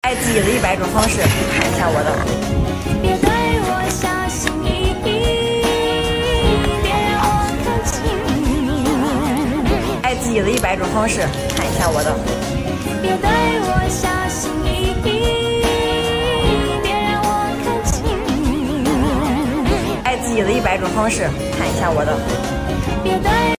爱自己的100种方式，看一下我的。 别对我小心翼翼，别让我看清。 爱自己的100种方式，看一下我的。 别对我小心翼翼，别让我看清。 爱自己的100种方式，看一下我的。 别对